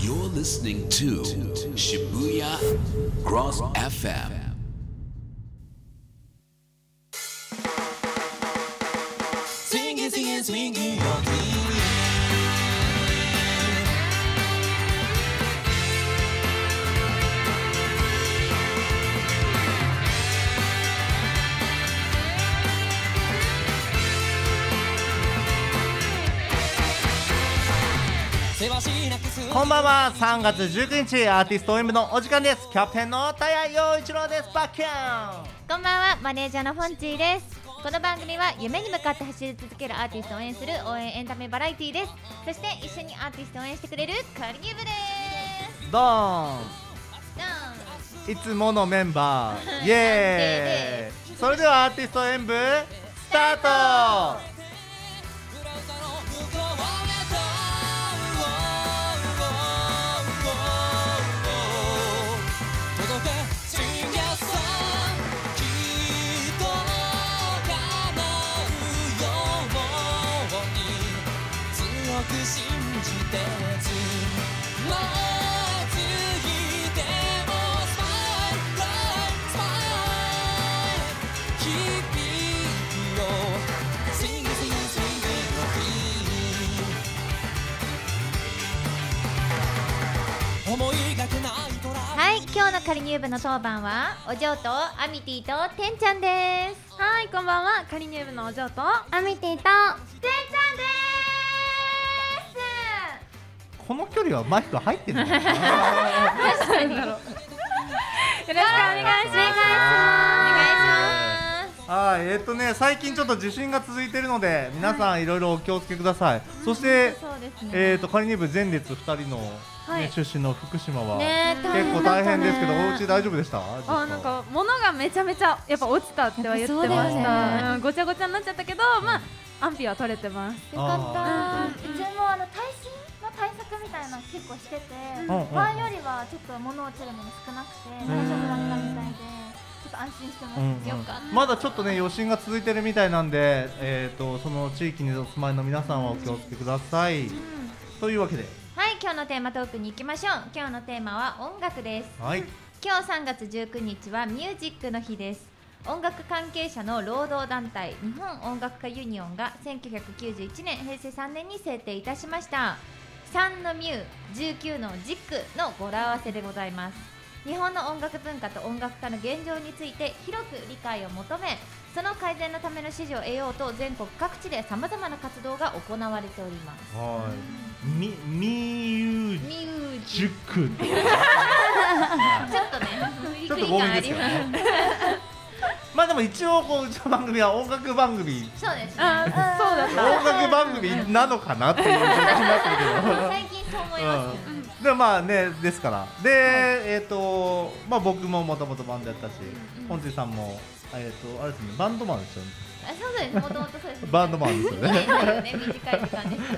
You're listening to Shibuya Cross FM. Swinging, swinging, swinging your feet. こんばんは。3月19日アーティスト M のお時間です。キャプテンの田谷陽一郎です。バッキャン。 こんばんは。マネージャーのフォンチーです。この番組は夢に向かって走り続けるアーティストを応援する応援エンタメバラエティーです。そして一緒にアーティストを応援してくれるカリニューブです。 ドーン。いつものメンバーイエーイ。それではアーティスト演舞スタート。信じてつまずいてもスマイルスマイル響くよ Sing Sing Sing Your Feet 思いがけないトラブル。はい、今日のカリニューブの当番はお嬢とアミティとテンちゃんです。 はい、こんばんは。カリニューブのお嬢とアミティとテンちゃんです。 この距離はマイク入ってるのかな。 どうしたんだろう。よろしくお願いします。お願いします。最近ちょっと地震が続いているので皆さんいろいろお気をつけください。そしてカリニューブ前列2人の出身の福島は結構大変ですけど、お家大丈夫でした？ なんか物がめちゃめちゃやっぱ落ちたっては言ってました。ごちゃごちゃになっちゃったけど、まあ安否は取れてます。 よかった。うちも耐震の対策みたいなの結構してて、前よりはちょっと物落ちるのも少なくて大丈夫だったみたいで、ちょっと安心してます。よかった。 まだちょっとね余震が続いてるみたいなんで、その地域にお住まいの皆さんはお気をつけください。というわけで、 はい、今日のテーマトークに行きましょう。今日のテーマは音楽です。 はい。 今日3月19日はミュージックの日です。音楽関係者の労働団体日本音楽家ユニオンが1991年平成3年に制定いたしました。3のミュー19のジックの語呂合わせでございます。日本の音楽文化と音楽家の現状について広く理解を求め、その改善のための支持を得ようと全国各地でさまざまな活動が行われております。 はい。ミュージックちょっとね、 ちょっと強引ですよね。まあでも一応こううちの番組は音楽番組。 そうですね。 そうだった。 音楽番組なのかなっていう状況になってるけど。 最近そう思います。 でまあねですからで、まあ僕ももともとバンドやったし、本地さんもあれですね、バンドマンですよね。 そうです。もともとそうです。 バンドマンですよね。 短い時間で。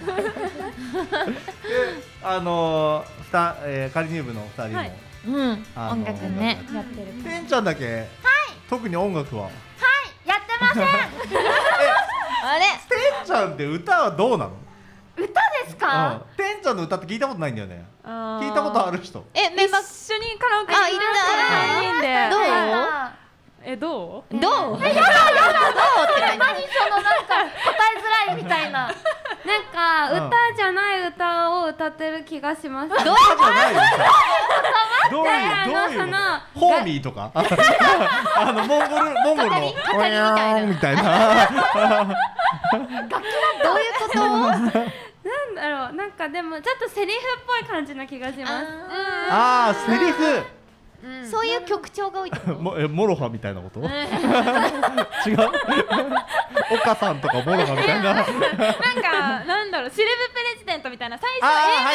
カリニューブの2人も、 音楽ねやってる。 てんちゃんだけ、特に音楽はやってません。あれ、 てんちゃんって歌はどうなの？ 歌ですか？ てんちゃんの歌って聞いたことないんだよね。聞いたことある人？ メンバー一緒にカラオケ行ったんで。どう？やだどうって何そのなんか答えづらいみたいな。なんか歌じゃない歌を歌ってる気がします。 どういうホーミーとかモンゴルのオヤーンみたいな。 どういうこと？ なんだろう、なんかでもちょっとセリフっぽい感じな気がします。 ああ、セリフ。 そういう曲調が多いってこと？ モロハみたいなこと？違う？岡さんとかモロハみたいな。 なんかなんだろう、シルブプレジデントみたいな、最初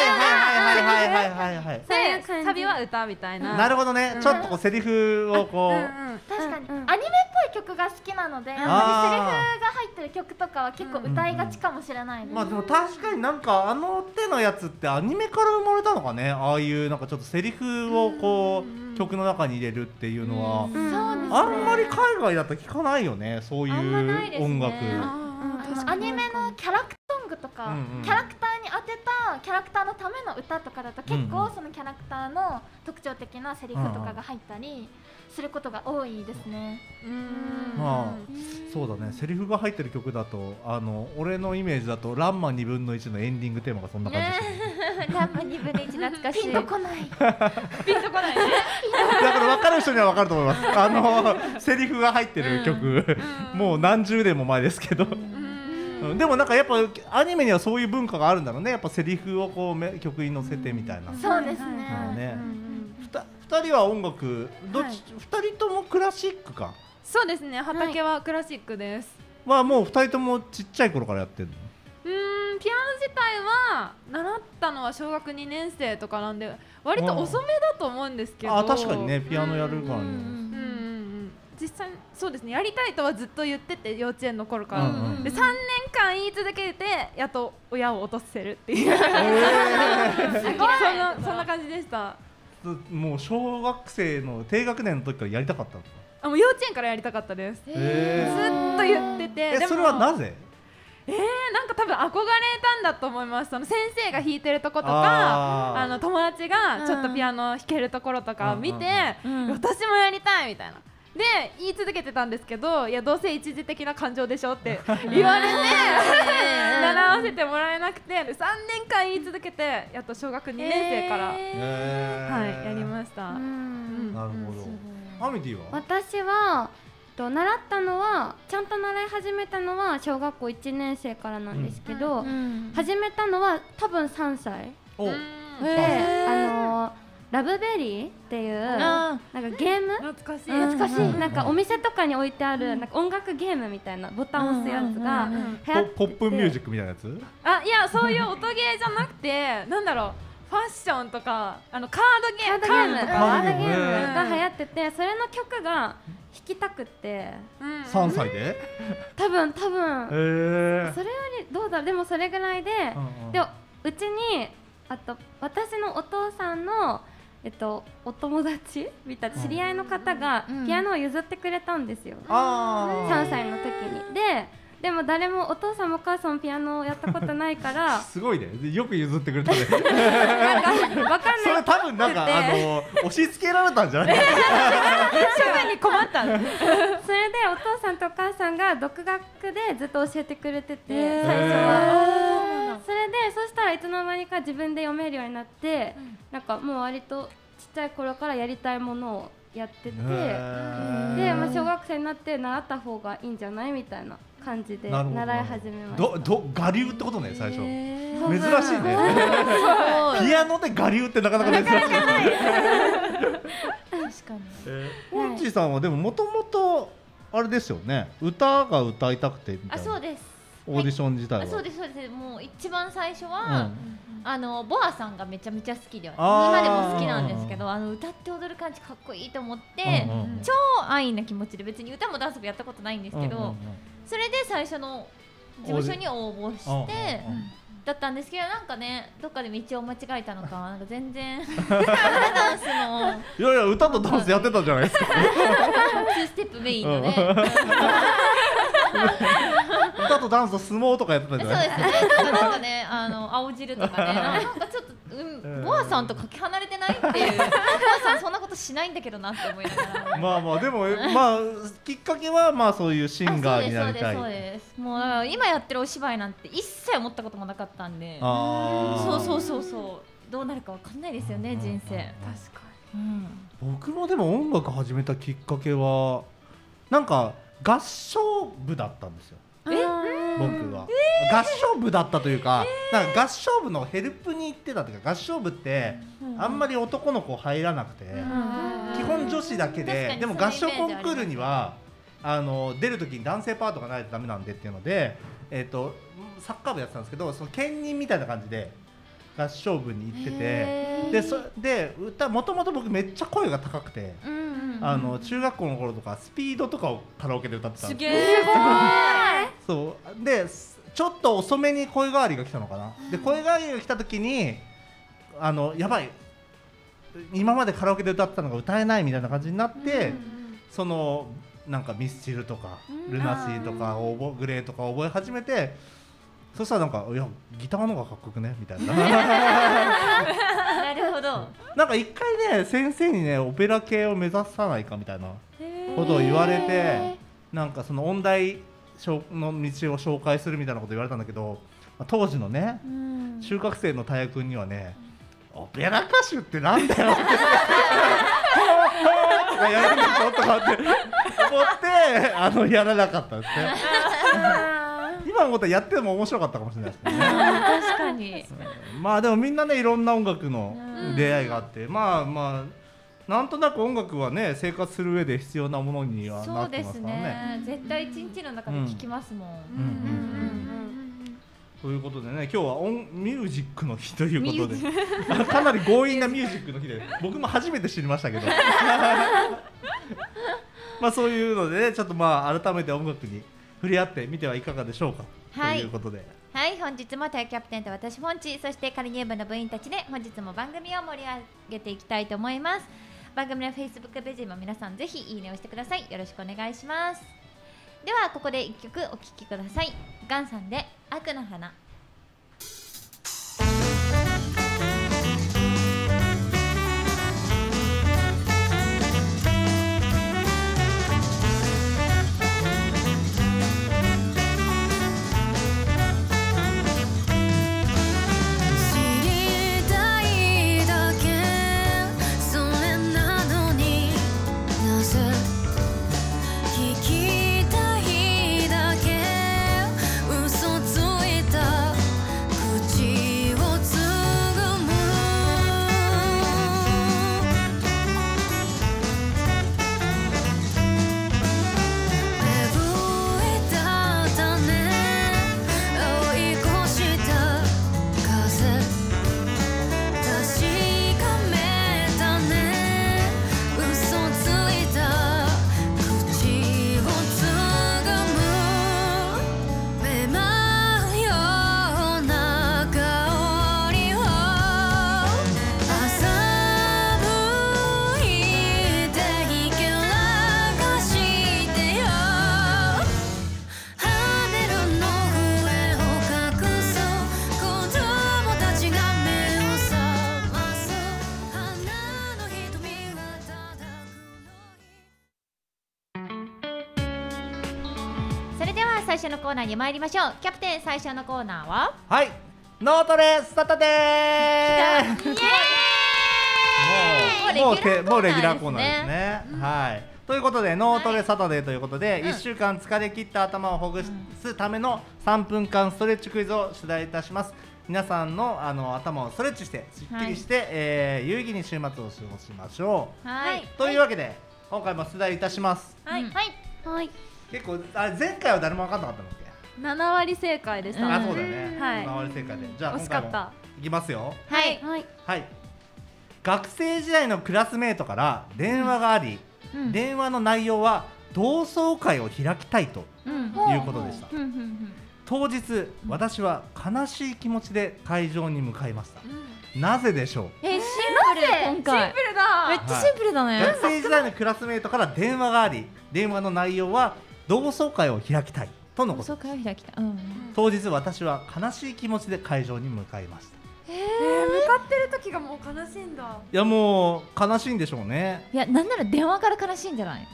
はサビは歌みたいな。 なるほどね。ちょっとこうセリフをこう。 確かにアニメっぽい曲が好きなので、やっぱりセリフが入ってる曲とかは結構歌いがちかもしれないです。 まあでも確かになんかあの手のやつってアニメから生まれたのかね。ああいうなんかちょっとセリフをこう曲の中に入れるっていうのはあんまり海外だと聞かないよね。そういう音楽。 アニメのキャラクターングとか、 うんうん、 キャラクターに当てたキャラクターのための歌とかだと結構そのキャラクターの特徴的なセリフとかが入ったりすることが多いですね。 まあそうだね、セリフが入ってる曲だと俺のイメージだとランマ2分の1のエンディングテーマがそんな感じですランマ2分の1懐かしい。 ピンとこないピンとこないね。 だから分かる人には分かると思いますセリフが入ってる曲、もう何十年も前ですけどでもなんかやっぱアニメにはそういう文化があるんだろうね。やっぱセリフをこう曲に乗せてみたいな。 そうですね。 ね、2人は音楽どっち、2人ともクラシックか。 そうですね、畑はクラシックです。 まあもう2人ともちっちゃい頃からやってるの？ ピアノ自体は習ったのは小学2年生とかなんで割と遅めだと思うんですけど。 確かにね、ピアノやるからね。 実際そうですね、やりたいとはずっと言ってて幼稚園の頃から、で3年間言い続けてやっと親を落とせるっていうそんな感じでした。 もう小学生の低学年の時からやりたかったの？ もう幼稚園からやりたかったです。ずっと言ってて。でもそれはなぜ？ なんか多分憧れたんだと思います。その先生が弾いてるとことか友達がちょっとピアノ弾けるところとかを見て、私もやりたいみたいなで言い続けてたんですけど、いやどうせ一時的な感情でしょって言われて習わせてもらえなくて、3年間言い続けてやっと小学2年生からやりました。なるほど。アミディは？ 私は習ったのはちゃんと習い始めたのは小学校1年生からなんですけど、始めたのは多分3歳で、ラブベリーっていうなんかゲーム、 懐かしいなんかお店とかに置いてあるなんか音楽ゲームみたいなボタンを押すやつが流行ってて、 ポップミュージックみたいなやつ？ いやそういう音ゲーじゃなくてなんだろう、ファッションとかカードゲームが流行ってて、それの曲が弾きたくって 3歳で？ 多分それよりどうだろう、でもそれぐらいで、でうちにあと私のお父さんのお友達みたいな知り合いの方がピアノを譲ってくれたんですよ、3歳の時に。でも誰もお父さんもお母さんもピアノをやったことないからすごいね、よく譲ってくれたねなんか分かんないそれ多分なんか押し付けられたんじゃない？ 処分に困ったそれでお父さんとお母さんが独学でずっと教えてくれてて、最初はそれでそしたらいつの間にか自分で読めるようになって、なんかもう割とちっちゃい頃からやりたいものをやってて、で、小学生になって習った方がいいんじゃないみたいな感じで習い始めました。 我流ってことね、最初。珍しいね。ピアノで我流ってなかなか珍しい。確かに。 オッチーさんはでももともとあれですよね、歌が歌いたくてみたいな。 そうです。 オーディション自体は。 そうです。もう一番最初はボアさんがめちゃめちゃ好きで、今でも好きなんですけど、歌って踊る感じかっこいいと思って、超安易な気持ちで別に歌もダンスもやったことないんですけど、それで最初の事務所に応募してだったんですけど、なんかね、どっかで道を間違えたのか、なんか全然ダンスのいやいや、歌とダンスやってたじゃないですか。 2ステップメインのね歌とダンスと相撲とかやってたじゃない。 そうですね。なんかね、青汁とかね、なんかちょっとボアさんとかけ離れてないっていう。ボアさんそんなことしないんだけどなって思いながら。 まあでもきっかけはそういうシンガーになりたい。 そうです。もうだから今やってるお芝居なんて一切思ったこともなかったんで。そうどうなるかわかんないですよね、人生。確かに。 僕もでも音楽始めたきっかけはなんか合唱部だったんですよ。僕は合唱部だったというか、なんか合唱部のヘルプに行ってたというか、合唱部ってあんまり男の子入らなくて基本女子だけで、でも合唱コンクールには出るときに男性パートがないとダメなんでっていうので、サッカー部やってたんですけど、その兼任みたいな感じで合唱部に行ってて、で歌もともと僕めっちゃ声が高くて、中学校の頃とかスピードとかをカラオケで歌ってたんですよ。そうでちょっと遅めに声変わりが来たのかな。で声変わりが来た時にやばい、今までカラオケで歌ってたのが歌えないみたいな感じになって、そのなんかミスチルとかルナシーとかグレーとか覚え始めて、 そしたらなんかいやギターの方がかっこよくねみたいななるほど。 なんか一回ね先生にねオペラ系を目指さないかみたいなことを言われて、なんかその音大の道を紹介するみたいなこと言われたんだけど、当時のね中学生の大也君にはねオペラ歌手ってなんだよってとかやるんでしょとかって思ってやらなかったんですね。今思ったらやっても面白かったかもしれないですけどね。 確かに。 まあでもみんなねいろんな音楽の出会いがあって、まあなんとなく音楽はね生活する上で必要なものにはなってますからね。 絶対一日の中で聴きますもん。 ということでね、今日はミュージックの日ということでかなり強引なミュージックの日で僕も初めて知りましたけどまあそういうのでね、ちょっと改めて音楽に触れ合ってみてはいかがでしょうか、ということで、 はい、本日もタイキャプテンと私ポンチ、そしてカリニュー部の部員たちで本日も番組を盛り上げていきたいと思います。番組の Facebook ページも皆さんぜひいいねをしてください。よろしくお願いします。ではここで1曲お聴きください。ガンさんで悪の花。最初のコーナーに参りましょう。キャプテン、最初のコーナーは脳トレスタートでーす。もうレギュラーコーナーですね。はい。ということで脳トレサタデーということで、1週間疲れ切った頭をほぐすための3分間ストレッチクイズを出題いたします。皆さんの頭をストレッチしてすっきりして、有意義に週末を過ごしましょう。というわけで今回も出題いたします。結構前回は誰も分かんなかったのっけ ？7割正解でした。 そうだよね。7割正解で。じゃあ今回もいきますよ。はい。学生時代のクラスメートから電話があり、電話の内容は同窓会を開きたいということでした。当日私は悲しい気持ちで会場に向かいました。なぜでしょう？ シンプル今回。 シンプルだ。 めっちゃシンプルだね。 学生時代のクラスメートから電話があり、電話の内容は同窓会を開きたいとのこと。 同窓会を開きたい。 当日私は悲しい気持ちで会場に向かいました。 向かってる時がもう悲しいんだ。 いやもう悲しいんでしょうね。 いやなんなら電話から悲しいんじゃない？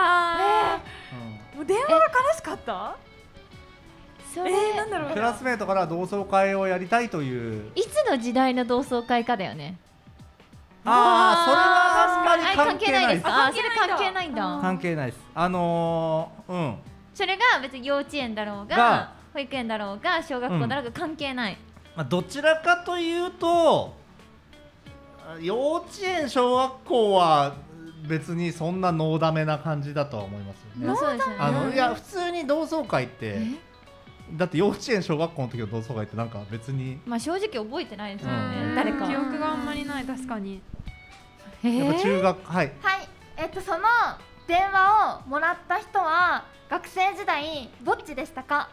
もう電話が悲しかった？なんだろう。 クラスメートから同窓会をやりたいという。 いつの時代の同窓会かだよね。 それはあんまり関係ないです。 それ関係ないんだ。 関係ないです。 それが別に幼稚園だろうが保育園だろうが小学校だろうが関係ない。 どちらかというと幼稚園小学校は別にそんなノーダメな感じだとは思いますよね。 そうですよね。 いや普通に同窓会ってだって幼稚園小学校の時の同窓会ってなんか別に正直覚えてないですよね。誰か記憶があんまりない。確かに。 やっぱ中学その電話をもらった人は学生時代どっちでしたか？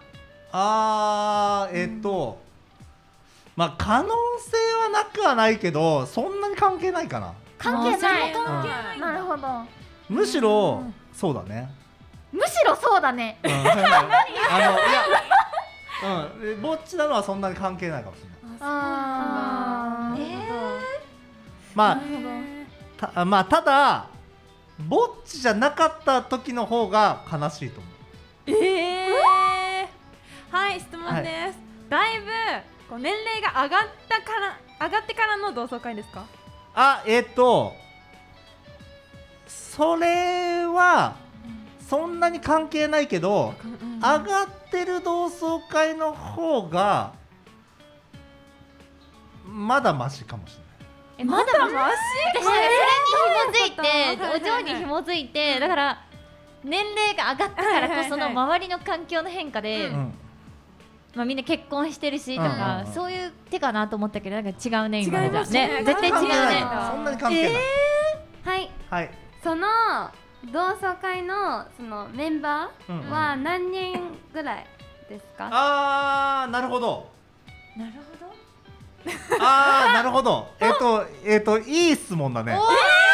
可能性はなくはないけどそんなに関係ないかな。 関係ない。 なるほど。 むしろそうだね。 むしろそうだね。 でぼっちなのはそんなに関係ないかもしれない。 あまあただぼっちじゃなかった時の方が悲しいと思う。 はい質問です、だいぶこう年齢が上がってからの同窓会ですか？ それはそんなに関係ないけど、上がってる同窓会の方がまだマシかもしれない。 まだマシ？私それに紐づいて、お嬢に紐づいて、だから年齢が上がったからこその周りの環境の変化で、まあみんな結婚してるしとか、そういう手かなと思ったけど、なんか違うね今のじゃね、絶対違うね。 そんなに関係ない。 はい。その同窓会のそのメンバーは何人ぐらいですか？ なるほど。 なるほど。 なるほど。いい質問だね。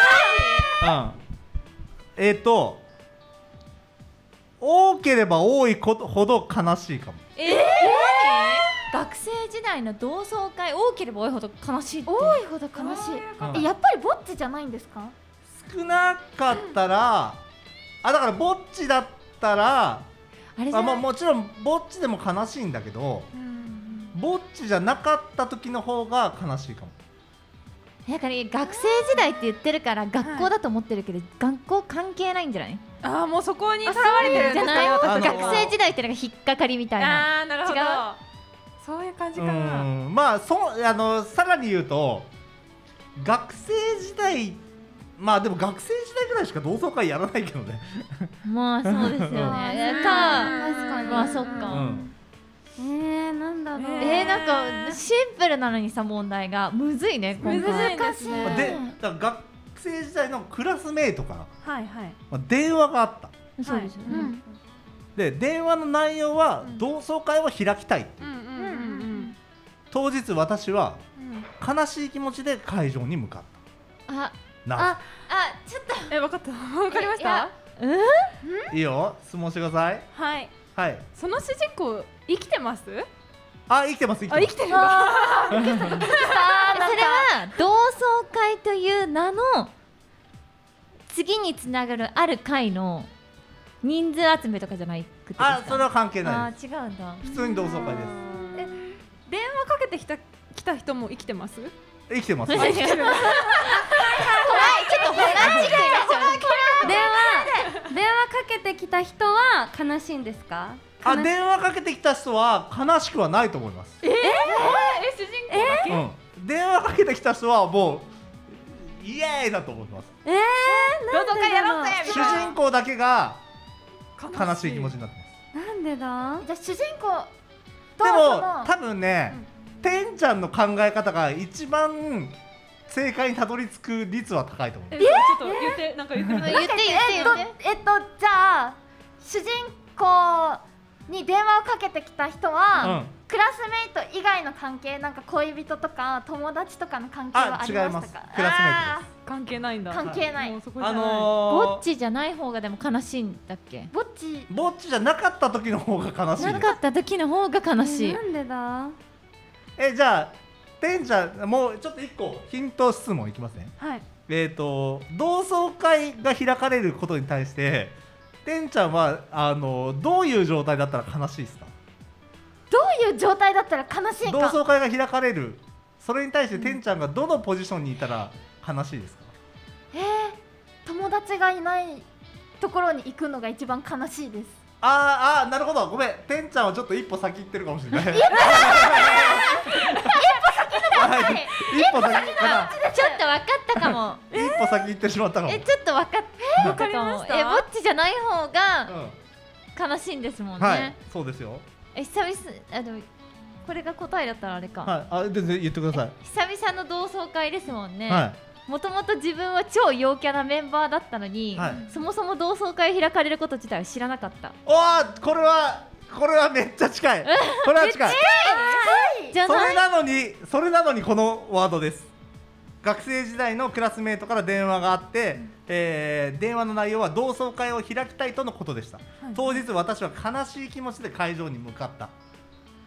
多ければ多いほど悲しいかも。 学生時代の同窓会多ければ多いほど悲しいって。 多いほど悲しい。やっぱりぼっちじゃないんですか？ 少なかったら、だからぼっちだったら、もちろんぼっちでも悲しいんだけど、ぼっちじゃなかった時の方が悲しいかも。 だから学生時代って言ってるから学校だと思ってるけど、学校関係ないんじゃない？ もうそこにとらわれてるんですか？ 学生時代ってのが引っかかりみたいな。 なるほど。そういう感じかな。 まあさらに言うと、学生時代、まあでも学生時代ぐらいしか同窓会やらないけどね。 まあそうですよね。確かに。まあそっか。 なんだろう。 なんかシンプルなのにさ、問題がむずいね。 難しい。 で、だから学生時代のクラスメイトから、 はい電話があった。 そうですよね。 で、電話の内容は同窓会を開きたいっていう。当日私は悲しい気持ちで会場に向かった。 ちょっと分かった。分かりました？ いいよ、質問してください。はい。 その主人公生きてます？ 生きてます。 生きてるんだ。 それは同窓会という名の次につながるある会の人数集めとかじゃないくてですか？ それは関係ないです。 違うんだ。 普通に同窓会です。 電話かけてきた人も生きてます？ 生きてます。 怖い、ちょっとホラーチックになっちゃう。 電話かけてきた人は悲しいんですか？ 電話かけてきた人は悲しくはないと思います。 主人公だけ？ 電話かけてきた人はもうイエーイだと思います。 同窓会やろうぜみたいな。 主人公だけが悲しい気持ちになってます。なんでだ？ じゃあ主人公でも多分ね、てんちゃんの考え方が一番正解にたどり着く率は高いと思う。 ちょっと言って、なんか言ってみて。 じゃあ主人公に電話をかけてきた人は、クラスメイト以外の関係、なんか恋人とか友達とかの関係はありましたか？ 違います。クラスメイトです。 関係ないんだ。 関係ない。 ぼっちじゃない方がでも悲しいんだっけ？ ぼっちじゃなかった時の方が悲しい。 なかった時の方が悲しい。 なんでだ？ じゃあてんちゃん、もうちょっと一個ヒント質問いきますね。同窓会が開かれることに対しててんちゃんはどういう状態だったら悲しいですか？ どういう状態だったら悲しいか。 同窓会が開かれる、それに対しててんちゃんがどのポジションにいたら悲しいですか？ 友達がいないところに行くのが一番悲しいです。 なるほど、ごめん、てんちゃんはちょっと一歩先行ってるかもしれない。一歩先かな。 ちょっと分かったかも。 一歩先行ってしまったかも。 ちょっと分かったかも。ぼっちじゃない方が悲しいんですもんね。 はい、そうですよ。 久々、でもこれが答えだったらあれか。 全然言ってください。 久々の同窓会ですもんね。もともと自分は超陽キャなメンバーだったのに、そもそも同窓会開かれること自体は知らなかった。 これはめっちゃ近い。これは近い。それなのにこのワードです。学生時代のクラスメートから電話があって、電話の内容は同窓会を開きたいとのことでした。当日私は悲しい気持ちで会場に向かった。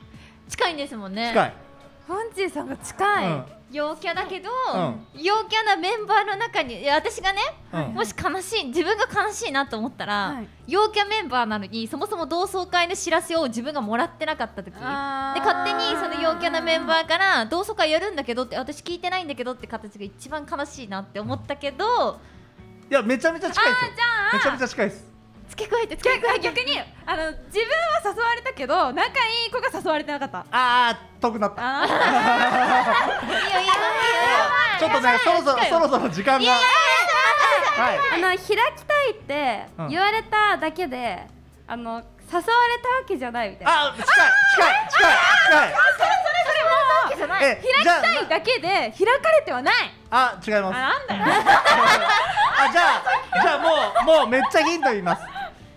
近いんですもんね。 近い。 フォンチーさんが近い。 陽キャだけど、 ん陽キャなメンバーの中に、いや私がね、 うんもし自分が悲しいなと思ったら、 はい陽キャメンバーなのにそもそも同窓会の知らせを自分がもらってなかった時で勝手にその陽キャなメンバーから同窓会やるんだけどって私聞いてないんだけどって形が一番悲しいなって思ったけど、 いやめちゃめちゃ近いですよ。めちゃめちゃ近いです。 付け加えて付け加えて逆に自分は誘われたけど仲いい子が誘われてなかった。 遠くなった。 あいいよいいよいいよちょっとね、そろそろ時間が。はい。 開きたいって言われただけで、誘われたわけじゃないみたいな。 近い。 それも開きたいだけで開かれてはない。 違います。 なんだよ。 じゃあもうめっちゃヒント言います。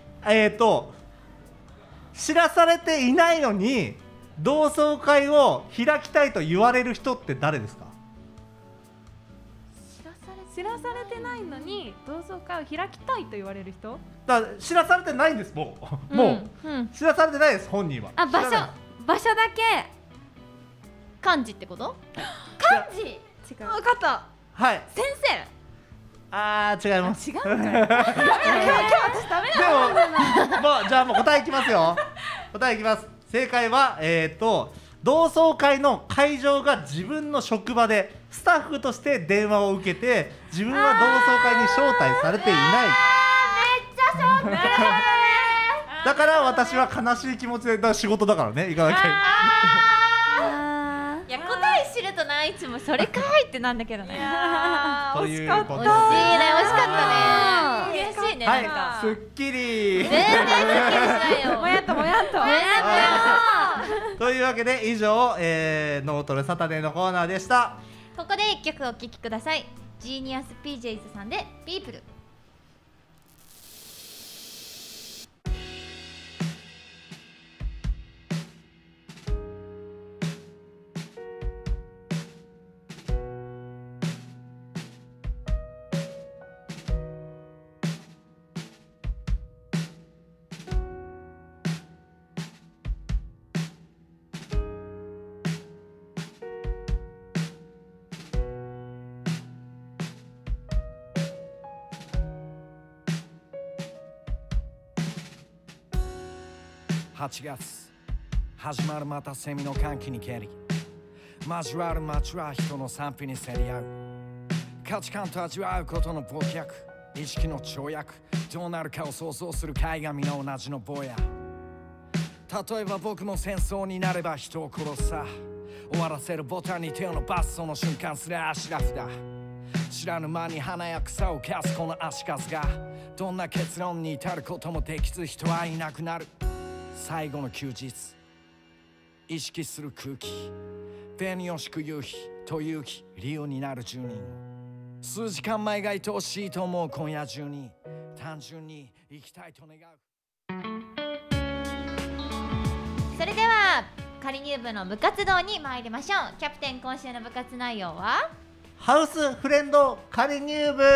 知らされていないのに同窓会を開きたいと言われる人って誰ですか？ 知らされてないのに同窓会を開きたいと言われる人？ だから知らされてないんです。もう知らされてないです。本人は。 場所だけ漢字ってこと？ 漢字違う。 分かった。 はい。 先生。 違います。 違うのかよ。今日私ダメだ。 じゃあもう答えいきますよ。答えいきます。正解は同窓会の会場が自分の職場でスタッフとして電話を受けて自分は同窓会に招待されていない。 めっちゃショック。 だから私は悲しい気持ちで仕事だからね行かなきゃいけない。 いや答え知るとないつもそれかいってなんだけどね。 惜しかった。 惜しいね、惜しかったね。悔しいね。 はい、すっきり。 全然すっきりしないよ。 もやっと。 というわけで以上、脳トレサタデーのコーナーでした。 ここで一曲お聴きください。ジーニアス PJs さんでピープル。 8月始まるまたセミの歓喜に蹴り交わる街は人の賛否に競り合う価値観と味わうことの暴虐意識の跳躍どうなるかを想像する海紙の同じの坊や例えば僕も戦争になれば人を殺すさ終わらせるボタンに手を伸ばすその瞬間すらシラフだ知らぬ間に花や草を消すこの足数がどんな結論に至ることもできず人はいなくなる最後の休日意識する空気紅を敷く夕日という日理由になる住人数時間前が愛おしいと思う今夜中に単純に生きたいと願うそれでは仮入部の部活動に参りましょう。キャプテン今週の部活内容はハウスフレンド仮入部。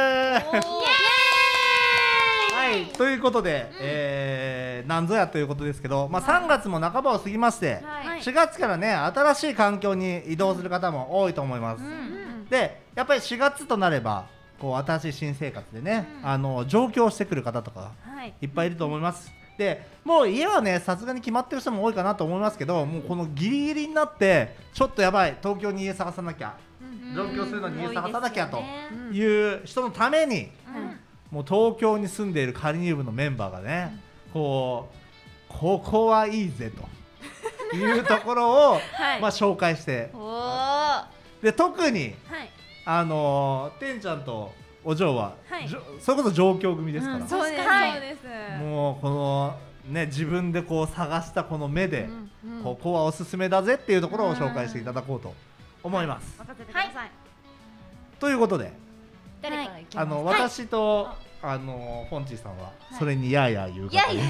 はい、ということで、なんぞやということですけど、3月も半ばを過ぎまして、4月からね新しい環境に移動する方も多いと思います。でやっぱり4月となればこう新しい新生活でね、上京してくる方とかいっぱいいると思います。でもう家はねさすがに決まってる人も多いかなと思いますけど、もうこのギリギリになってちょっとやばい東京に家探さなきゃ、上京するのに家探さなきゃという人のために、もう東京に住んでいる仮入部のメンバーがね、ここはいいぜというところを、紹介してで特に、てんちゃんとお嬢は、それこそ上京組ですから、 そうです、 もうこのね自分でこう探したこの目で、ここはおすすめだぜっていうところを紹介していただこうと思います。 任せてください。 ということで、 誰から行きますか？ 私とフォンチーさんはそれにやや言う方で、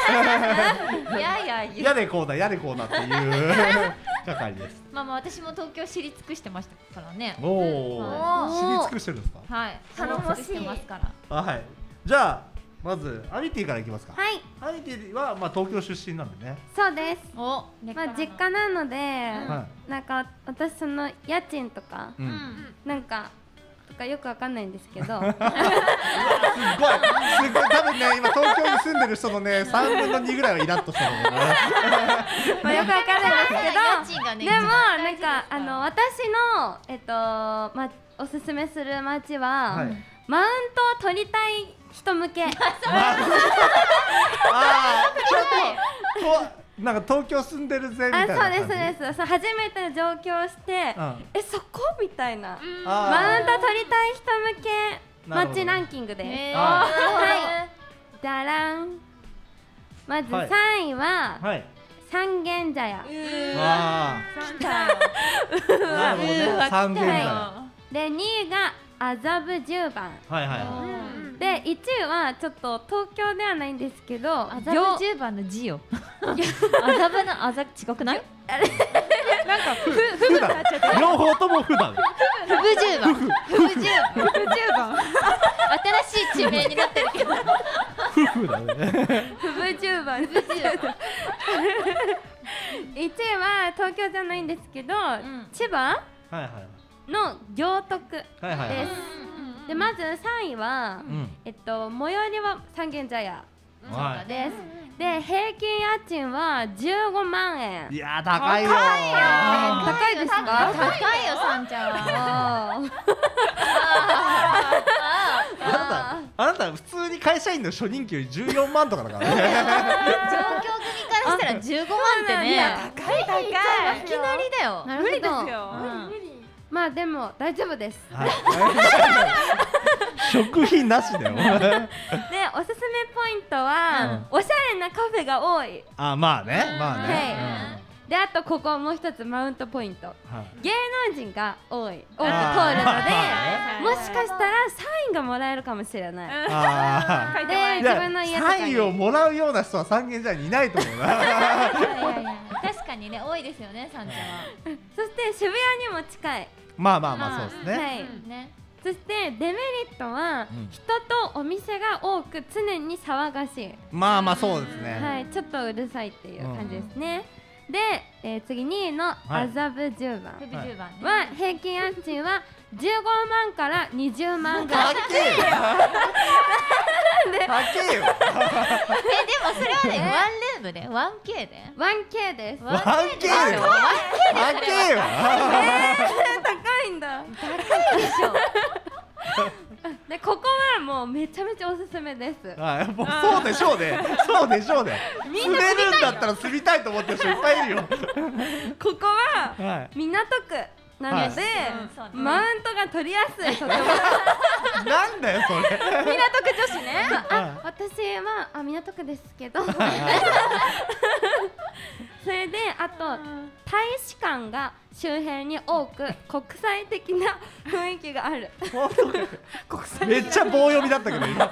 やれこうだやれこうだっていう係です。 私も東京知り尽くしてましたからね。 知り尽くしてるんですか？ はい、頼もしいますから。 はい、じゃあまずアニティからいきますか。 はい、 アニティはまあ東京出身なんでね。 そうです。 お、 まあ実家なので、 はなんか私その家賃とか、 い。うん。 なんかとかよくわかんないんですけど、 すごい多分ね今東京に住んでる人のね3分の2ぐらいはイラッとしたのね。 まあよくわかんないですけど、 家賃がねでもなんか私のまあおすすめする街は、 はいマウントを取りたい人向け。 ああちょっとなんか東京住んでるぜみたいな感じ。 そうです。そう初めて上京して、そこみたいな。マウント取りたい人向け街ランキングです。はい。だらん。まず3位は三軒茶屋。 わあ。なるほどね。三軒茶屋。 で2位が麻布十番。 はいはい。 で1位はちょっと東京ではないんですけど、 麻布十番の字よ。麻布のあざ違くない？ なんかふになっちゃって。 両方ともふだ。 ふぶ十番。ふぶ十番。新しい地名になってるけど。 ふだね。 ふぶ十番。1位は東京じゃないんですけど、千葉の行徳です。でまず3位は、最寄りは三軒茶屋です。で平均家賃は15万円。 いや高いよ。 高いですか？ 高いよ三茶は。 あなた普通に会社員の初任給14万とかだからね。 上京組からしたら15万ってね。 高い。 いきなりだよ。 無理ですよ。 まあでも大丈夫です。 食費なしだよ。 でおすすめポイントは、おしゃれなカフェが多い。 あまあねまあね。 であとここもう一つマウントポイント、芸能人が多く通るので、もしかしたらサインがもらえるかもしれない。で自分の家とかにサインをもらうような人は三軒茶屋にいないと思うな。 確かにね多いですよね三茶は。 そして渋谷にも近い。 まあまあまあそうですね。 そしてデメリットは、人とお店が多く常に騒がしい。 まあまあそうですね。 はい、ちょっとうるさいっていう感じですね。で、次2位の麻布十番は平均家賃は15万から20万ぐらい。 高えよ。 でもそれはねワンルームで 1K で 1K です。 1K だよ。高えよ。 高いんだ。 高いでしょ。 でここはもうめちゃめちゃおすすめです。 もうそうでしょうね。そうでしょうね。住めるんだったら住みたいと思ってる人いっぱいいるよ。 ここは港区なので、マウントが取りやすい。とてもなんだよそれ。 港区女子ね。 私は港区ですけど。それであと大使館が周辺に多く国際的な雰囲気がある。 めっちゃ棒読みだったけど今。 そ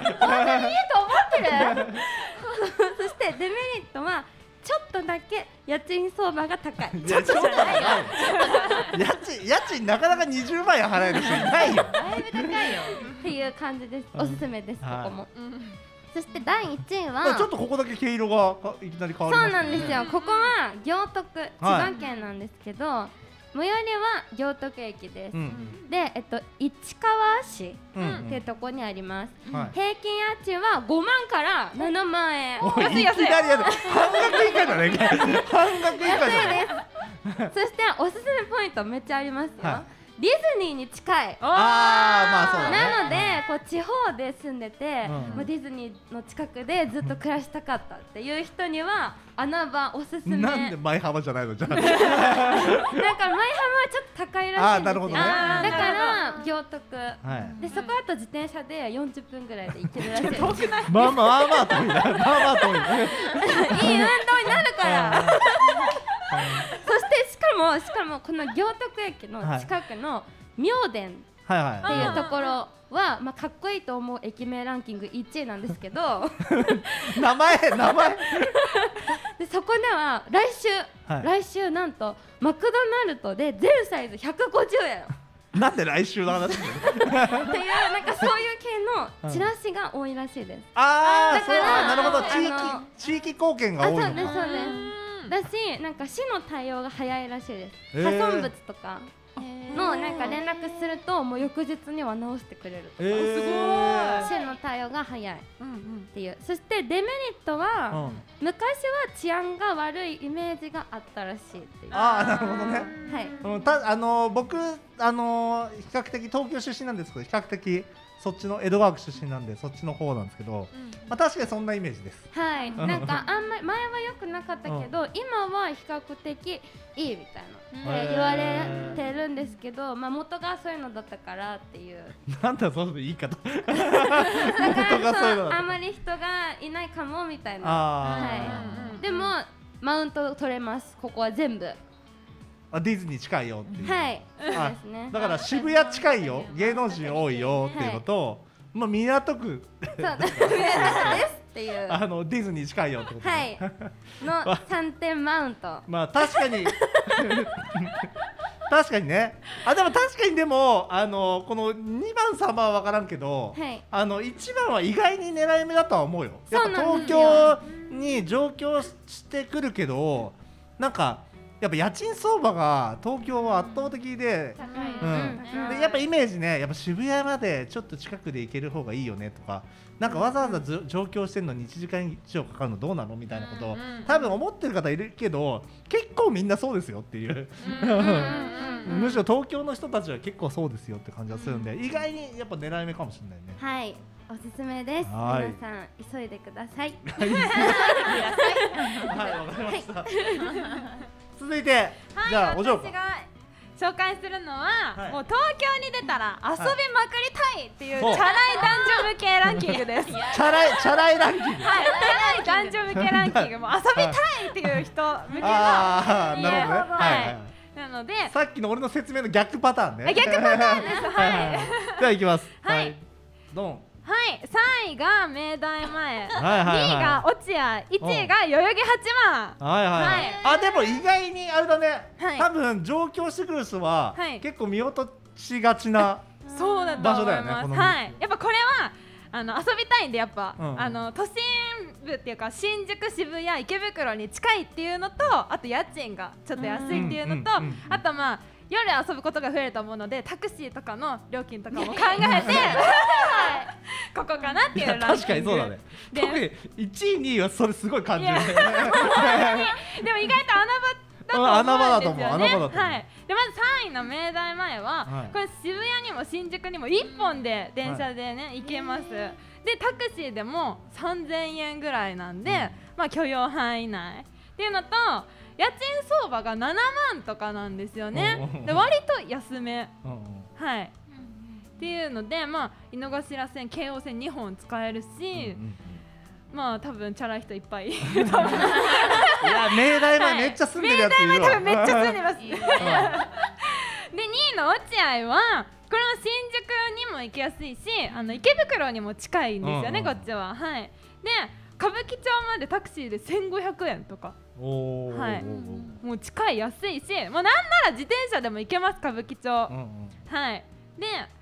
してデメリットはちょっとだけ家賃相場が高い。 ちょっとじゃないよ。家賃なかなか20万円払える人いないよ。 だいぶ高いよ。 っていう感じです。おすすめです、ここも。そして第1位はちょっとここだけ毛色がいきなり変わりますね。 そうなんですよ。ここは行徳、千葉県なんですけど、最寄りは行徳駅です。で、市川市っていうところにあります。平均家賃は5万から7万円。 安い安い。半額以下だね。半額以下です。そしておすすめポイントめっちゃありますよ。ディズニーに近い。 まあそうだね。 なのでこう地方で住んでて、もうディズニーの近くでずっと暮らしたかったっていう人には穴場おすすめ。 なんで舞浜じゃないのじゃあ。 なんか舞浜はちょっと高いらしいんですよ。 なるほどね。 だから行徳で、そこだと自転車で40分ぐらいで行けるらしいです。 まあまあ遠いな。まあまあ遠い。 いい運動になるから。そしてしかもこの行徳駅の近くの妙典っていうところはまあかっこいいと思う駅名ランキング1位なんですけど名前でそこでは来週なんとマクドナルドで全サイズ150円。 なんで来週の話だよ。 っていうなんかそういう計のチラシが多いらしいです。 ああ、 だからなるほど、地域貢献が多いのか。 そうですそうです。だし、なんか市の対応が早いらしいです。破損物とかのなんか連絡するともう翌日には直してくれるとか、すごい市の対応が早いっていう。そしてデメリットは、昔は治安が悪いイメージがあったらしいっていう。 ああ、なるほどね。 はい。 僕比較的東京出身なんですけど、比較的そっちの江戸川区出身なんでそっちの方なんですけど、まあ確かにそんなイメージです。 はい。なんかあんまり前は良くなかったけど、今は比較的いいみたいな言われてるんですけど、まあ元がそういうのだったからっていう。 なんだそれでいいかと。 だからあんまり人がいないかもみたいな。はい。でもマウント取れます。ここは全部。 ディズニー近いよっていう。 はい。そうですね。 だから渋谷近いよ、芸能人多いよっていうのと、まあ港区ですっていう。 ディズニー近いよってこと。 はい。の3点マウント。 まあ確かに確かにね。でも確かにでもこの2番3番は分からんけど、1番は意外に狙い目だとは思うよ。やっぱ東京に上京してくるけど、なんかやっぱ家賃相場が東京は圧倒的で、でやっぱイメージね、やっぱ渋谷までちょっと近くで行ける方がいいよねとか、なんかわざわざ上京してるのに1時間以上かかるのどうなのみたいなことを多分思ってる方いるけど、結構みんなそうですよっていう、むしろ東京の人たちは結構そうですよって感じがするんで、意外にやっぱ狙い目かもしれないね。 はい、おすすめです。皆さん急いでください。 はい、わかりました。続いて、じゃあお嬢私が紹介するのは、もう東京に出たら遊びまくりたいっていうチャラい男女向けランキングです。チャラいランキング。 はい、チャラい男女向けランキングも遊びたいっていう人向けの。なるほどね。はい。なので、 さっきの俺の説明の逆パターンね。 逆パターンです。はい。 じゃあ行きます。はい。ドン。 はい、3位が明大前、2位が落合、1位が代々木八幡。 でも意外にあれだね、多分上京してくる人は結構見落としがちな場所だよね。 はい、やっぱこれは遊びたいんで、やっぱ都心部っていうか新宿、渋谷、池袋に近いっていうのと、あと家賃がちょっと安いっていうのと、あとまあ夜遊ぶことが増えると思うので、タクシーとかの料金とかも考えてここかなっていうランキング。 確かにそうだね。特に1位2位はそれすごい感じるね。 でも意外と穴場だと思うんですよね。はい。でまず3位の明大前は、これ渋谷にも新宿にも1本で電車でね行けます。でタクシーでも3000円ぐらいなんで、まあ許容範囲内っていうのと、家賃相場が7万とかなんですよね。で割と安め。はい。っていうので、まあ井の頭線、京王線2本使えるし、まあ多分チャラい人いっぱいいると思う。いや明大前めっちゃ住んでるやついるわ。 明大前多分めっちゃ住んでます。で2位の落合はこれも新宿にも行きやすいし、池袋にも近いんですよね、こっちは。はい。で歌舞伎町までタクシーで1500円とか。はい。もう近い、安いし、もうなんなら自転車でも行けます、歌舞伎町。はい。で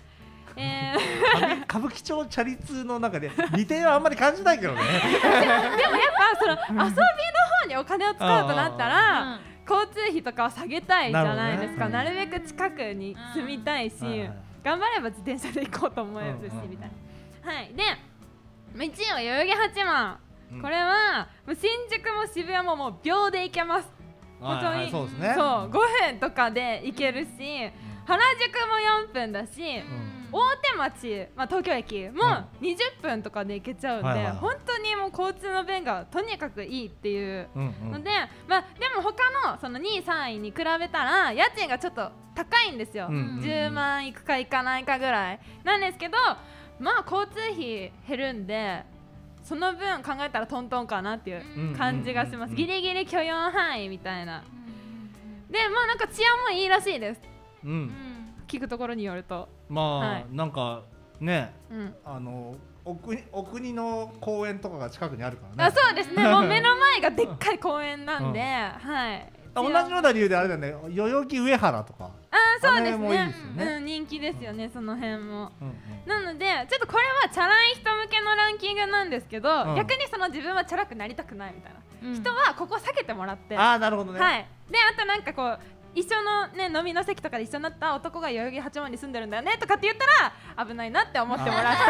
歌舞伎町チャリ通の中で利点はあんまり感じないけどね。 でもやっぱその遊びの方にお金を使うとなったら交通費とかは下げたいじゃないですか。なるべく近くに住みたいし、頑張れば自転車で行こうと思えるしみたいな。はい。で1位は代々木八幡。これは新宿も渋谷ももう秒で行けます。本当にそう5分とかで行けるし、原宿も4分だし、大手町、まあ、東京駅も20分とかで行けちゃうんで、本当にもう交通の便がとにかくいいっていうので、まあ、でも他のその2位3位に比べたら家賃がちょっと高いんですよ。10万いくかいかないかぐらいなんですけど、まあ交通費減るんでその分考えたらトントンかなっていう感じがします。ギリギリ許容範囲みたいな。でまあなんか治安もいいらしいです。聞くところによると、 まあなんかね、お国の公園とかが近くにあるからね。 そうですね。もう目の前がでっかい公園なんで、はい。 同じような理由であれだね、代々木上原とか。 そうですもいいねですよね。 人気ですよね、その辺も。 うんなのでちょっとこれはチャラい人向けのランキングなんですけど、逆にその自分はチャラくなりたくないみたいな人はここ避けてもらって、 ああなるほどね。 はい。であとなんかこう一緒のね飲みの席とかで一緒になった男が代々木八幡に住んでるんだよねとかって言ったら危ないなって思ってもらって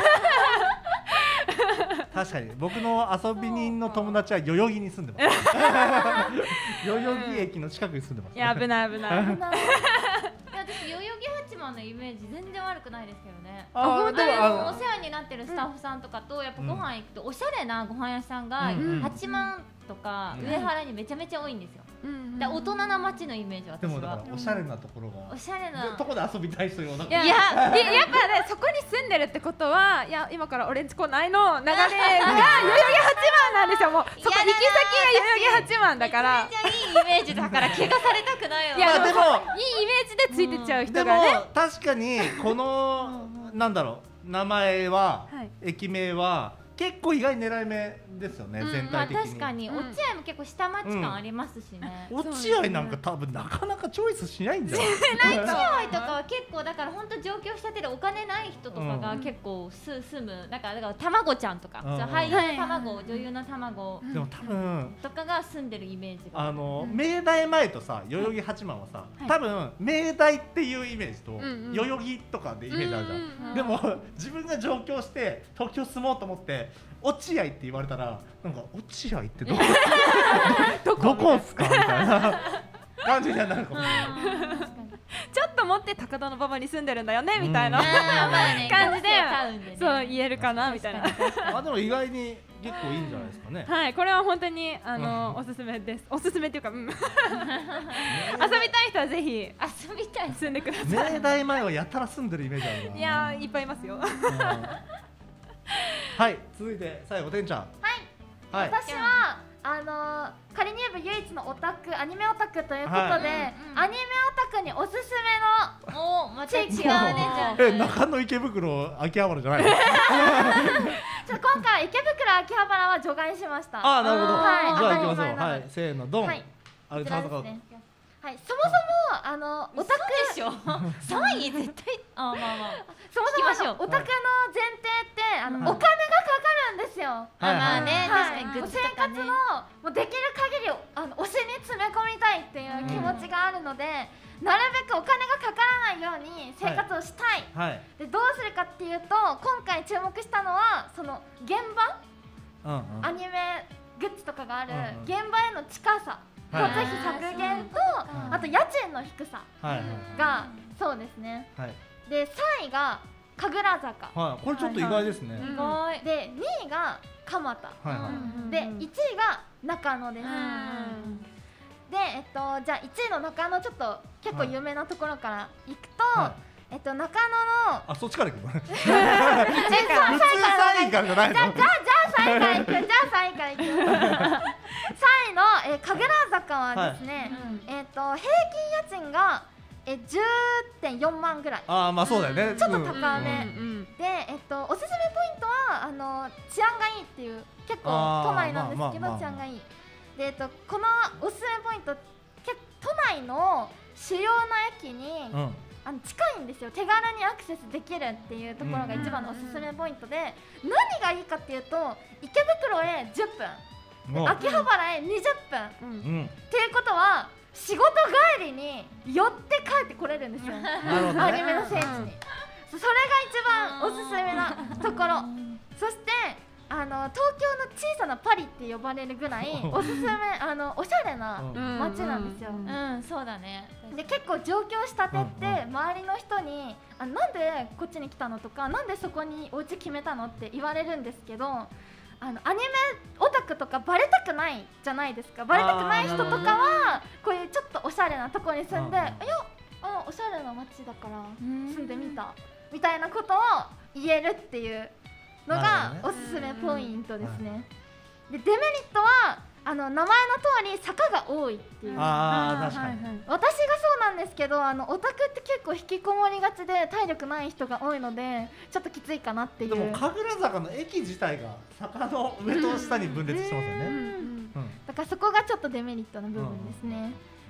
確かに僕の遊び人の友達は代々木に住んでます。代々木駅の近くに住んでます。 いや危ない危ない。 私代々木八幡のイメージ全然悪くないですけどね。 本当にお世話になってるスタッフさんとかとやっぱご飯行くとおしゃれなご飯屋さんが八幡とか上原にめちゃめちゃ多いんですよ。で大人な街のイメージは私は。 でもだからおしゃれなところがおしゃれなとこで遊びたい人よ。 いややっぱねそこに住んでるってことはいや今から俺んち来ないの流れが代々木八幡なんですよ。もうそこ行き先が代々木八幡だから。 めちゃめちゃいいイメージだから怪我されたくないよ。 いやでもいいイメージでついてっちゃう人がね。 でも確かにこのなんだろう名前は駅名は結構意外に狙い目ですよね、全体的に。 確かに落合も結構下町感ありますしね。 落合なんか多分なかなかチョイスしないんじゃない。 落合とかは結構だから本当上京したてでお金ない人とかが結構住むだから卵ちゃんとか俳優の卵女優の卵でも多分とかが住んでるイメージが明大前とさ代々木八幡はさ多分明大っていうイメージと代々木とかでイメージあるじゃん。でも自分が上京して東京住もうと思って落合って言われたらなんか落合ってどこっすかみたいな感じになるかもしれない。 ちょっと持って高田馬場に住んでるんだよねみたいな感じでそう言えるかなみたいな。 あでも意外に結構いいんじゃないですかね。 はい、これは本当におすすめです。おすすめっていうか遊びたい人はぜひ遊びたい住んでください。 明大前はやたら住んでるイメージあるな。 いやいっぱいいますよ。 はい、続いて最後てんちゃん。 はい、私はカリニュー部唯一のオタクアニメオタクということで、アニメオタクにおすすめのまた違うねじゃん。 中野池袋秋葉原じゃないの？ 今回池袋秋葉原は除外しました。 ああなるほど。 はい、 じゃあ行きましょう。はい、せーのドン。 はい、 あれですね。はい、そもそもオタクでしょ。3位絶対まあそもそもオタクの前提ってお金がかかるんですよ。 まあね確かにグッズとかね。 生活のもうできる限り推しに詰め込みたいっていう気持ちがあるので、なるべくお金がかからないように生活をしたい。でどうするかっていうと今回注目したのはその現場、アニメグッズとかがある現場への近さ。交通費削減とあと家賃の低さがそうですね。で3位が神楽坂。 これちょっと意外ですね。 意外で2位が蒲田で1位が中野です。でじゃあ1位の中野ちょっと結構有名なところからいくと中野のそっちから行く。 普通3位からじゃないの？じゃあ3位から行く。3位の神楽坂はですね、平均家賃が10.4万ぐらい。 まあそうだよね。 ちょっと高めでおすすめポイントは治安がいいっていう結構都内なんですけど治安がいいでこのおすすめポイント都内の主要な駅に近いんですよ。手軽にアクセスできるっていうところが一番のおすすめポイントで、何がいいかっていうと池袋へ10分秋葉原へ20分っていうことは仕事帰りに寄って帰ってこれるんですよ。アニメの聖地に。それが一番おすすめなところ。そして東京の小さなパリって呼ばれるぐらいおすすめおしゃれな街なんですよ。 そうだね。 で結構上京したてって周りの人になんでこっちに来たのとかなんでそこにお家決めたのって言われるんですけどアニメオタクとかバレたくないじゃないですか。バレたくない人とかはこういうちょっとおしゃれなところに住んでいやおしゃれな街だから住んでみたみたいなことを言えるっていうのがおすすめポイントですね。でデメリットは名前の通り坂が多いっていう。 確かに。 私がそうなんですけどオタクって結構引きこもりがちで体力ない人が多いのでちょっときついかなっていう。 でも神楽坂の駅自体が坂の上と下に分裂してますよね。 だからそこがちょっとデメリットの部分ですね。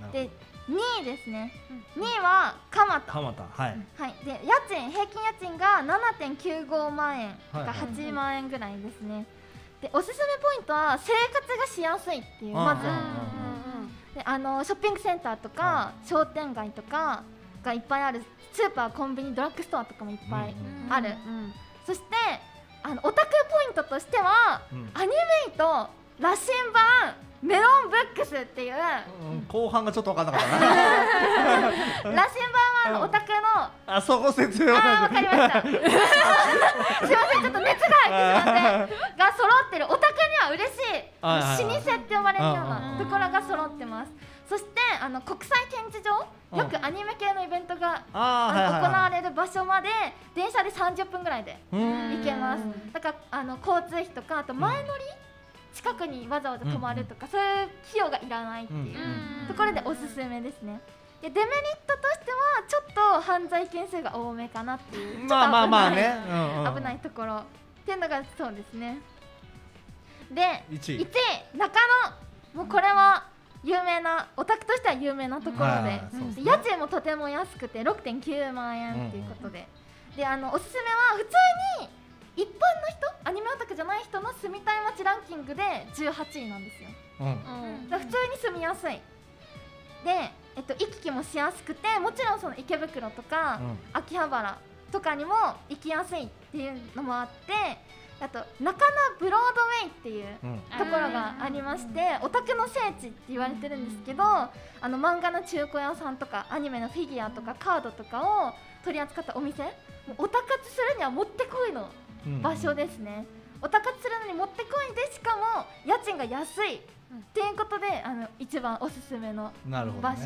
で2位ですね、2位は蒲田。 蒲田、はい、 はい、で平均家賃が 7.95 万円が8万円ぐらいですね。でおすすめポイントは生活がしやすいっていう、まずでショッピングセンターとか商店街とかがいっぱいある、スーパー、コンビニ、ドラッグストアとかもいっぱいある。そしてオタクポイントとしては、アニメイト羅針盤メロンブックスっていう、 後半がちょっと分かんなかったな羅針盤はオタクの、 そこ説明わかりましたすいません、ちょっと熱が入ってしまってが揃ってる、オタクには嬉しい老舗って呼ばれるようなところが揃ってます。そして国際展示場、よくアニメ系のイベントが行われる場所まで電車で30分ぐらいで行けます。だから交通費とか、あと前乗り、近くにわざわざ泊まるとか、そういう費用がいらないっていうところでおすすめですね。でデメリットとしてはちょっと犯罪件数が多めかなっていう、 まあね、 危ないところっていうのがそうですね。で 1 位中野、もうこれは有名な、オタクとしては有名なところで、家賃もとても安くて 6.9 万円っていうことで、でおすすめは普通に一般の人、アニメオタクじゃない人の住みたい街ランキングで18位なんですよ。だから普通に住みやすいで、行き来もしやすくて、もちろんその池袋とか、秋葉原とかにも行きやすいっていうのもあって、あと中野ブロードウェイっていうところがありまして、オタクの聖地って言われてるんですけど、漫画の中古屋さんとかアニメのフィギュアとかカードとかを取り扱ったお店、オタ活するにはもってこいの場所ですね。オタ活するのにもってこいで、しかも家賃が安いっていうことで一番おすすめの場所です。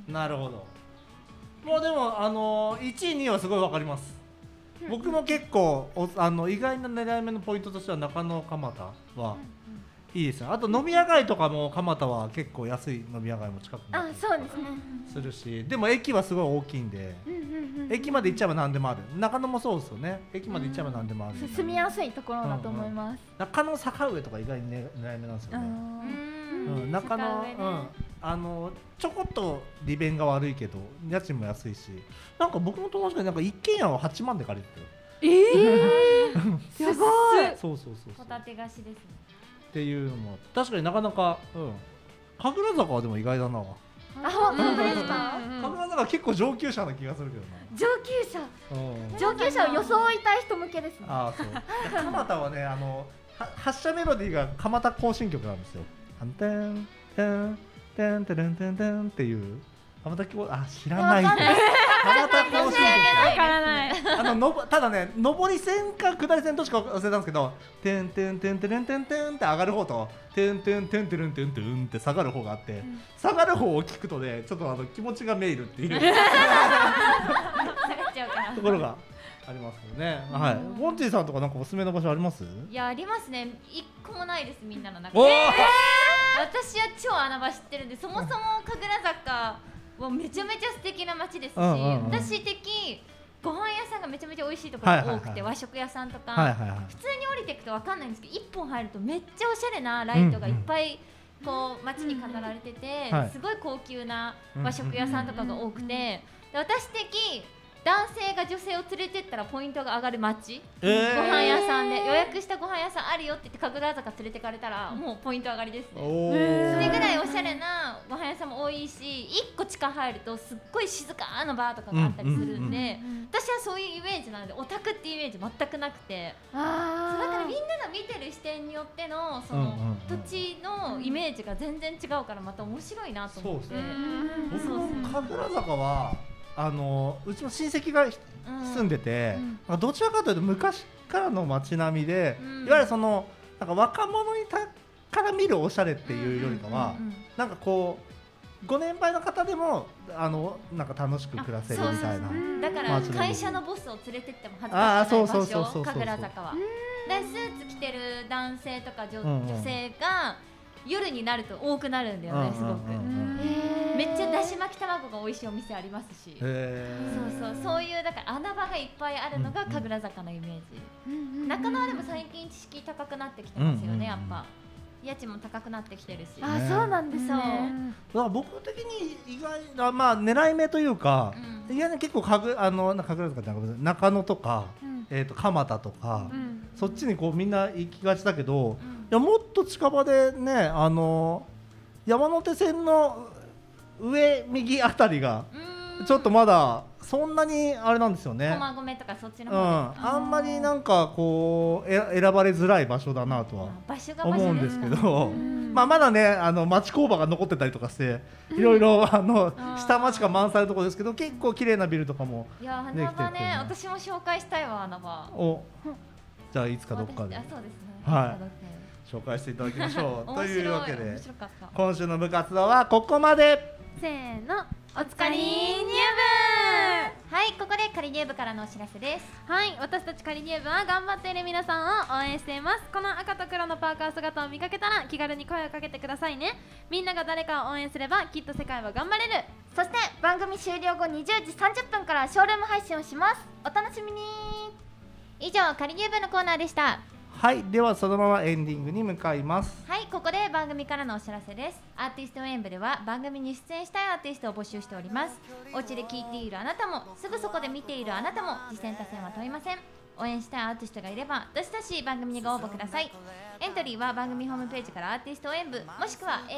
なるほど。もうでも1位2位はすごいわかります。僕も結構意外な狙い目のポイントとしては中野蒲田はいいですよ。あと飲み屋街とかも蒲田は結構安い飲み屋街も近くにそうですねするし、でも駅はすごい大きいんで、駅まで行っちゃえば何でもある。中野もそうですよね、駅まで行っちゃえば何でもある。 住みやすいところだと思います。 中野坂上とか意外に狙い目なんですよね。中野ちょこっと利便が悪いけど家賃も安いし、なんか僕の友達がなんか一軒家を8万で借りてる。 すごい。 そうホタテ貸しですねっていうのも確かになかなか、神楽坂はでも意外だな。 本当ですか？ 神楽坂結構上級者な気がするけどな。 上級者を装いたい人向けですね。 そう蒲田はね、発車メロディーが蒲田行進曲なんですよ。てんてんてんてんてんてんっていう蒲田知らない。蒲田行進曲わからない。 ただね、上り線か下り線どっちか忘れたんですけど、てんてんてんてんてんてんって上がる方と、てんてんてんてんてんてんって下がる方があって、下がる方を聞くとね、ちょっと気持ちがめいるっていうところがありますよね。はい。モンチーさんとかなんかおすすめの場所あります？ いや、ありますね。一個もないです、みんなの中で。私は超穴場知ってるんで、そもそも神楽坂はめちゃめちゃ素敵な街ですし、私的ご飯屋さんがめちゃめちゃ美味しいところが多くて、和食屋さんとか、普通に降りていくと分かんないんですけど、一本入るとめっちゃおしゃれなライトがいっぱいこう街に飾られてて、すごい高級な和食屋さんとかが多くて、で私的男性が女性を連れてったらポイントが上がる街、ご飯屋さんで予約したご飯屋さんあるよって言って神楽坂連れてかれたらもうポイント上がりですね。それぐらいおしゃれなご飯屋さんも多いし、1個地下入るとすっごい静かなバーとかがあったりするんで、私はそういうイメージなので、オタクっていうイメージ全くなくて、だからみんなの見てる視点によってのその土地のイメージが全然違うから、また面白いなと思って。 僕も神楽坂はうちの親戚が住んでて、どちらかというと昔からの街並みで、いわゆるそのなんか若者から見るおしゃれっていうよりかは、なんかこうご年配の方でもなんか楽しく暮らせるみたいな。 だから会社のボスを連れてっても恥ずかしくない場所、神楽坂は。でスーツ着てる男性とか女性が夜になると多くなるんだよね、すごく。めっちゃだし巻き卵が美味しいお店ありますし、そういうだから穴場がいっぱいあるのが神楽坂のイメージ。中野はでも最近知識高くなってきてますよね、やっぱ。 家賃も高くなってきてるし。 あ、そうなんですよ。 だから僕的に意外なまあ狙い目というか、意外に結構神楽坂じゃなくて中野とか、蒲田とか、そっちにこうみんな行きがちだけど、いやもっと近場でね山手線の上右あたりがちょっとまだそんなにあれなんですよね。 駒込とかそっちの方で、 あんまりなんかこう選ばれづらい場所だなとは思うんですけど、まあまだね町工場が残ってたりとかしていろいろ下町が満載のところですけど、結構綺麗なビルとかもできてて、いや穴場ね、私も紹介したいわ穴場。 じゃあいつかどっかで、 そうですね、 はい、紹介していただきましょう。というわけで今週の部活動はここまで。 せーの、おつかり入部。 はい、ここで仮入部からのお知らせです。 はい、私たち仮入部は頑張っている皆さんを応援しています。この赤と黒のパーカー姿を見かけたら気軽に声をかけてくださいね。みんなが誰かを応援すればきっと世界は頑張れる。 そして番組終了後20時30分からショールーム配信をします。お楽しみに。 以上、仮入部のコーナーでした。 はい、ではそのままエンディングに向かいます。 はい、ここで番組からのお知らせです。アーティスト演舞では番組に出演したいアーティストを募集しております。お家で聴いているあなたもすぐそこで見ているあなたも次戦他戦は問いません。応援したいアーティストがいればどしどし番組にご応募ください。エントリーは番組ホームページからアーティスト演舞もしくは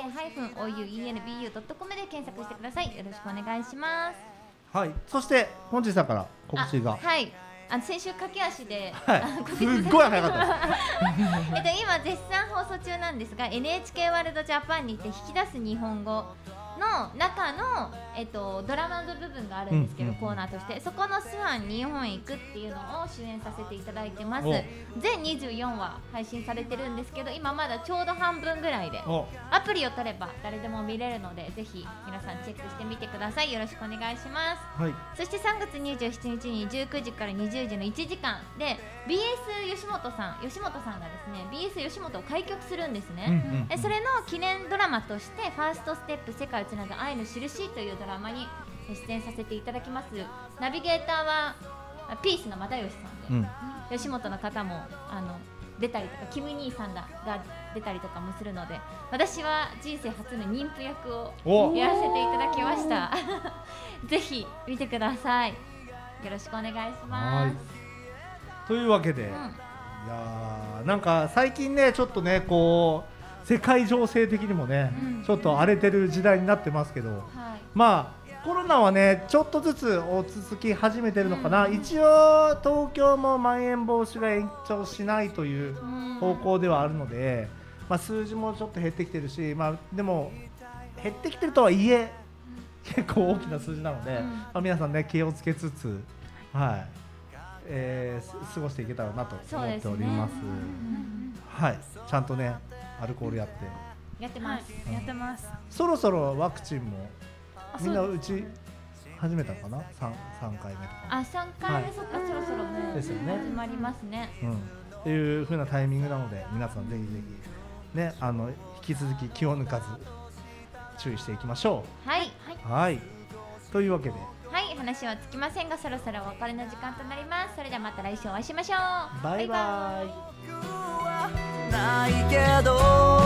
a-ouenbu.com で検索してください。よろしくお願いします。 はい、そして本日さんから告知が。 はい、先週駆け足で、 すっごい早かった今絶賛放送中なんですが、 NHK ワールドジャパンにて引き出す日本語の中の、ドラマの部分があるんですけど、コーナーとしてそこのスワン日本へ行くっていうのを主演させていただいてます。全24話配信されてるんですけど、今まだちょうど半分ぐらいでアプリを取れば誰でも見れるので、ぜひ皆さんチェックしてみてください。よろしくお願いします、はい、そして3月27日に19時から20時の1時間で BS 吉本さんがですね BS 吉本を開局するんですね、それの記念ドラマとしてファーストステップ世界をつなぐ愛の印というドラマに出演させていただきます。ナビゲーターはピースの又吉さんで、吉本の方も出たりとかキム兄さんが出たりとかもするので、私は人生初の妊婦役をやらせていただきましたぜひ見てください。よろしくお願いします。 というわけで、いやなんか最近ねちょっとねこう世界情勢的にもね、ちょっと荒れてる時代になってますけど、まあコロナはねちょっとずつ落ち着き始めてるのかな、一応東京もまん延防止が延長しないという方向ではあるので、まあ、数字もちょっと減ってきてるし、まあ、でも減ってきてるとはいえ結構大きな数字なので、まあ、皆さんね気をつけつつ、はい過ごしていけたらなと思っております。はい、ちゃんとねアルコールやってます、 やってます。 そろそろワクチンもみんな打ち始めたかな、3回目とか。 3回目、そっか、そろそろねですよね、 始まりますね、 っていう風なタイミングなので、皆さんぜひぜひね引き続き気を抜かず注意していきましょう。はい、 はい、というわけで、 はい、話はつきませんがそろそろお別れの時間となります。それではまた来週お会いしましょう。 バイバイ。 ないけど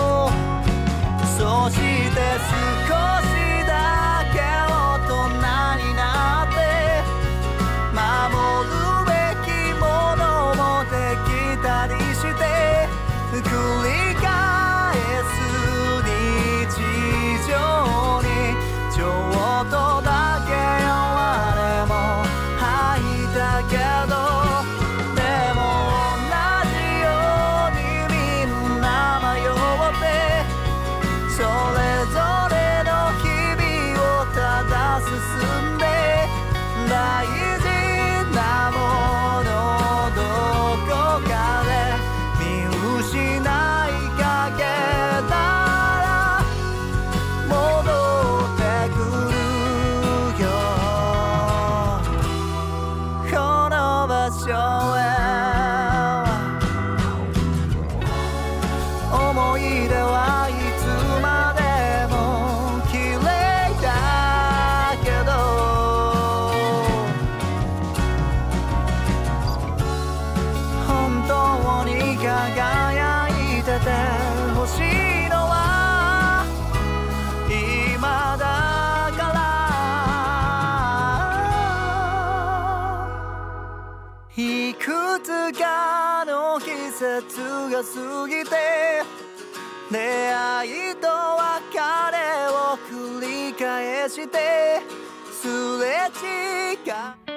そして少しだけ大人になって守るべきものもできたりして繰り返す日常にちょっとだけ弱音も吐いたけど、でも同じようにみんな迷ってそれぞれの日々をただ進んで、大事なものどこかで見失いかけたら戻ってくるよ、この場所へ。思い出はいつまでも綺麗だけど、本当に輝いててほしいつかの季節が過ぎて出会いと別れを繰り返してすれ違う